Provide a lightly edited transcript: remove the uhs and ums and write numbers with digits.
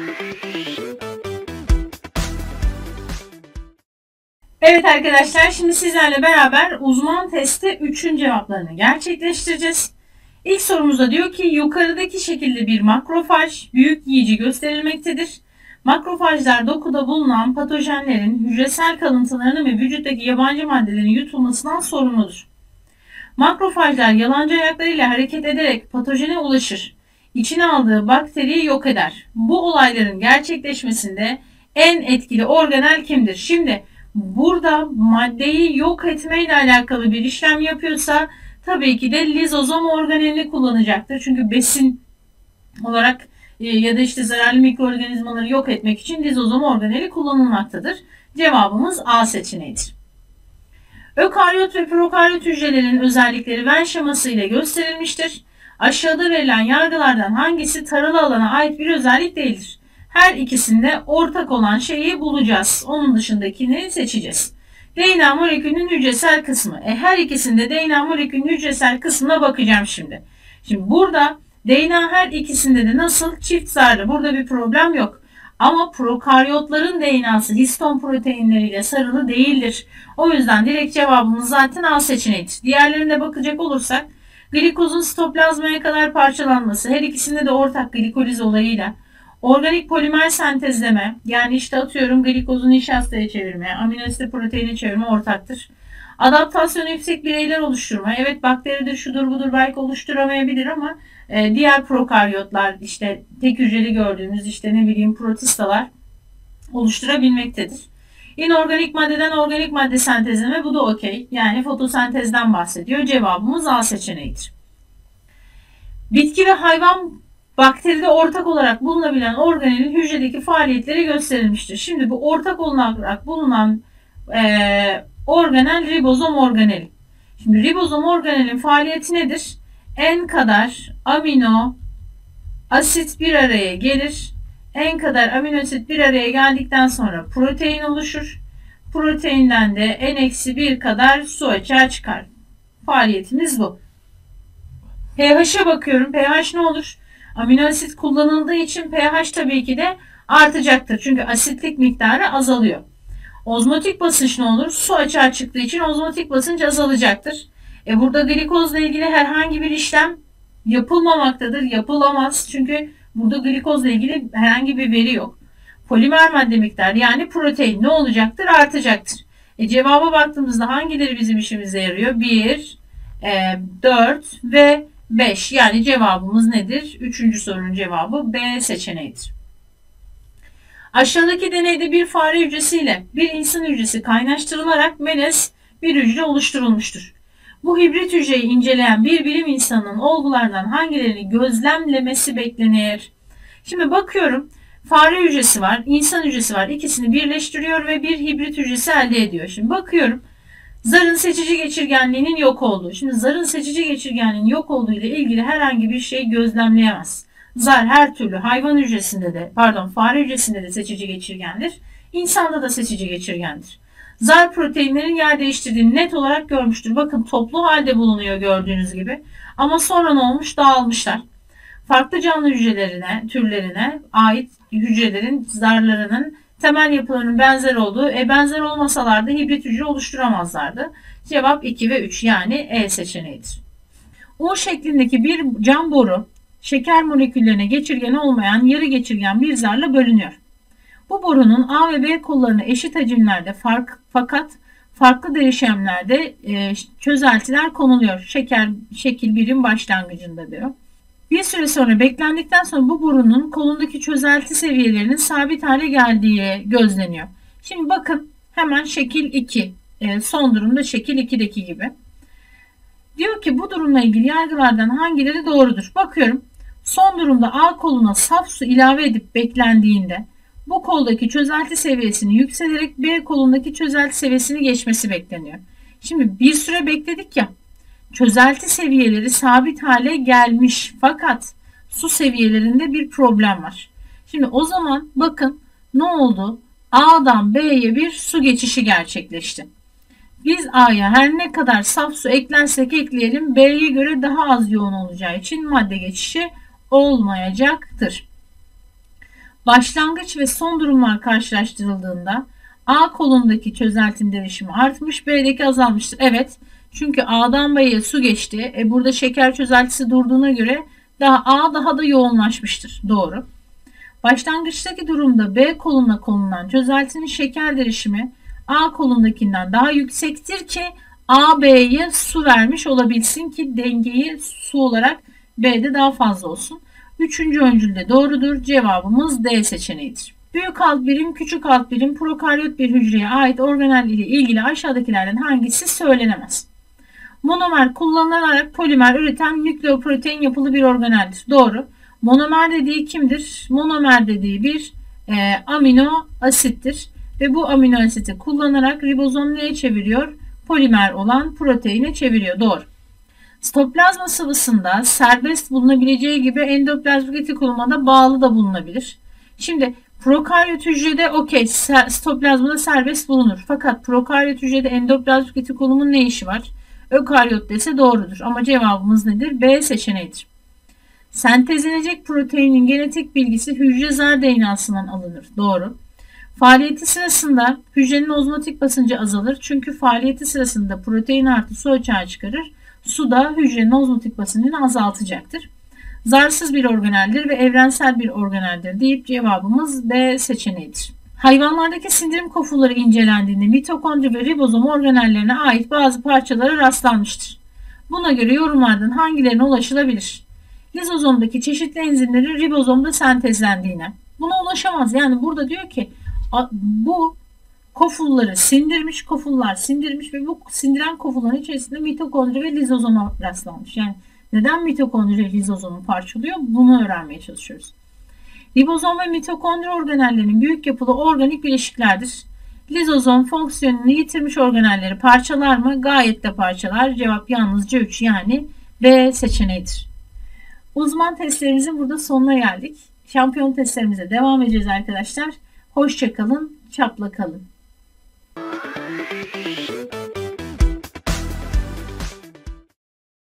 Evet arkadaşlar, şimdi sizlerle beraber uzman testi 3'ün cevaplarını gerçekleştireceğiz. İlk sorumuzda diyor ki yukarıdaki şekilde bir makrofaj büyük yiyici gösterilmektedir. Makrofajlar dokuda bulunan patojenlerin hücresel kalıntılarını ve vücuttaki yabancı maddelerin yutulmasından sorumludur. Makrofajlar yalancı ayaklarıyla hareket ederek patojene ulaşır. İçine aldığı bakteriyi yok eder. Bu olayların gerçekleşmesinde en etkili organel kimdir? Şimdi burada maddeyi yok etmeyle alakalı bir işlem yapıyorsa tabii ki de lizozom organelini kullanacaktır. Çünkü besin olarak ya da işte zararlı mikroorganizmaları yok etmek için lizozom organeli kullanılmaktadır. Cevabımız A seçeneğidir. Ökaryot ve prokaryot hücrelerin özellikleri Venn şeması ile gösterilmiştir. Aşağıda verilen yargılardan hangisi taralı alana ait bir özellik değildir? Her ikisinde ortak olan şeyi bulacağız. Onun dışındakini seçeceğiz. DNA molekülünün hücresel kısmı. Her ikisinde DNA molekülünün hücresel kısmına bakacağım şimdi. Şimdi burada DNA her ikisinde de nasıl? Çift zarlı. Burada bir problem yok. Ama prokaryotların DNA'sı histon proteinleriyle sarılı değildir. O yüzden direkt cevabımız zaten A seçeneğidir. Diğerlerine bakacak olursak glikozun sitoplazmaya kadar parçalanması, her ikisinde de ortak glikoliz olayıyla, organik polimer sentezleme, yani işte atıyorum glikozun nişastaya çevirme, amino asit proteine çevirme ortaktır. Adaptasyon yüksek bireyler oluşturma. Evet, bakteridir, şudur budur belki oluşturamayabilir ama diğer prokaryotlar, işte tek hücreli gördüğümüz işte ne bileyim protistalar oluşturabilmektedir. İnorganik maddeden organik madde sentezleme, bu da okey. Yani fotosentezden bahsediyor. Cevabımız A seçeneğidir. Bitki ve hayvan bakteride ortak olarak bulunabilen organelin hücredeki faaliyetleri gösterilmiştir. Şimdi bu ortak olarak bulunan organel ribozom organeli. Şimdi ribozom organelin faaliyeti nedir? En kadar amino asit bir araya gelir. En kadar amino asit bir araya geldikten sonra protein oluşur. Proteinden de n-1 kadar su açığa çıkar. Faaliyetimiz bu. pH'e bakıyorum. pH ne olur? Amino asit kullanıldığı için pH tabii ki de artacaktır. Çünkü asitlik miktarı azalıyor. Ozmotik basınç ne olur? Su açığa çıktığı için ozmotik basınç azalacaktır. Burada glikozla ilgili herhangi bir işlem yapılmamaktadır. Yapılamaz. Çünkü burada glikozla ilgili herhangi bir veri yok. Polimer madde miktarı yani protein ne olacaktır? Artacaktır. Cevaba baktığımızda hangileri bizim işimize yarıyor? 1, 4 ve 5. Yani cevabımız nedir? Üçüncü sorunun cevabı B seçeneğidir. Aşağıdaki deneyde bir fare hücresi ile bir insan hücresi kaynaştırılarak melez bir hücre oluşturulmuştur. Bu hibrit hücreyi inceleyen bir bilim insanının olgulardan hangilerini gözlemlemesi beklenir? Şimdi bakıyorum, fare hücresi var, insan hücresi var. İkisini birleştiriyor ve bir hibrit hücresi elde ediyor. Şimdi bakıyorum, zarın seçici geçirgenliğinin yok olduğu. Şimdi zarın seçici geçirgenliğinin yok olduğu ile ilgili herhangi bir şey gözlemleyemez. Zar her türlü hayvan hücresinde de, fare hücresinde de seçici geçirgendir. İnsanda da seçici geçirgendir. Zar proteinlerin yer değiştirdiğini net olarak görmüştür. Bakın toplu halde bulunuyor gördüğünüz gibi. Ama sonra ne olmuş? Dağılmışlar. Farklı canlı hücrelerine, türlerine ait hücrelerin zarlarının temel yapılarının benzer olduğu, benzer olmasalardı hibrit hücre oluşturamazlardı. Cevap 2 ve 3 yani E seçeneğidir. U şeklindeki bir cam boru şeker moleküllerine geçirgen olmayan yarı geçirgen bir zarla bölünüyor. Bu borunun A ve B kollarına eşit hacimlerde fakat farklı değişimlerde çözeltiler konuluyor. Şekil 1'in başlangıcında diyor. Bir süre sonra beklendikten sonra bu borunun kolundaki çözelti seviyelerinin sabit hale geldiği gözleniyor. Şimdi bakın hemen şekil 2, son durumda şekil 2'deki gibi. Diyor ki bu durumla ilgili yargılardan hangileri doğrudur? Bakıyorum, son durumda A koluna saf su ilave edip beklendiğinde bu koldaki çözelti seviyesini yükselerek B kolundaki çözelti seviyesini geçmesi bekleniyor. Şimdi bir süre bekledik ya, çözelti seviyeleri sabit hale gelmiş fakat su seviyelerinde bir problem var. Şimdi o zaman bakın ne oldu? A'dan B'ye bir su geçişi gerçekleşti. Biz A'ya her ne kadar saf su eklersek ekleyelim B'ye göre daha az yoğun olacağı için madde geçişi olmayacaktır. Başlangıç ve son durumlar karşılaştırıldığında A kolundaki çözeltinin derişimi artmış, B'deki azalmıştır. Evet, çünkü A'dan B'ye su geçti. Burada şeker çözeltisi durduğuna göre A daha da yoğunlaşmıştır. Doğru. Başlangıçtaki durumda B koluna konulan çözeltinin şeker derişimi A kolundakinden daha yüksektir ki A B'ye su vermiş olabilsin ki dengeyi su olarak B'de daha fazla olsun. Üçüncü öncül de doğrudur. Cevabımız D seçeneğidir. Büyük alt birim, küçük alt birim prokaryot bir hücreye ait organel ile ilgili aşağıdakilerden hangisi söylenemez? Monomer kullanılarak polimer üreten nükleoprotein yapılı bir organeldir. Doğru. Monomer dediği kimdir? Monomer dediği bir amino asittir. Ve bu amino asiti kullanarak ribozom neye çeviriyor? Polimer olan proteine çeviriyor. Doğru. Sitoplazma sıvısında serbest bulunabileceği gibi endoplazmik retikuluma bağlı da bulunabilir. Şimdi prokaryot hücrede okey, sitoplazmada serbest bulunur. Fakat prokaryot hücrede endoplazmik retikulumun ne işi var? Ökaryot dese doğrudur. Ama cevabımız nedir? B seçeneğidir. Sentezlenecek proteinin genetik bilgisi hücre zar DNA'sından alınır. Doğru. Faaliyeti sırasında hücrenin ozmotik basıncı azalır. Çünkü faaliyeti sırasında protein artı su açığa çıkarır. Su da hücrenin ozmotik basıncını azaltacaktır. Zarsız bir organeldir ve evrensel bir organeldir deyip cevabımız B seçeneğidir. Hayvanlardaki sindirim kofulları incelendiğinde mitokondri ve ribozom organellerine ait bazı parçalara rastlanmıştır. Buna göre yorumlardan hangilerine ulaşılabilir? Lizozomdaki çeşitli enzimlerin ribozomda sentezlendiğine. Buna ulaşamaz. Yani burada diyor ki bu kofulları sindirmiş, kofullar sindirmiş ve bu sindiren kofulların içerisinde mitokondri ve lizozoma rastlanmış. Yani neden mitokondri ve lizozomu parçalıyor? Bunu öğrenmeye çalışıyoruz. Ribozom ve mitokondri organellerinin büyük yapılı organik bileşiklerdir. Lizozom fonksiyonunu yitirmiş organelleri parçalar mı? Gayet de parçalar. Cevap yalnızca 3 yani B seçeneğidir. Uzman testlerimizin burada sonuna geldik. Şampiyon testlerimize devam edeceğiz arkadaşlar. Hoşça kalın, çapla kalın.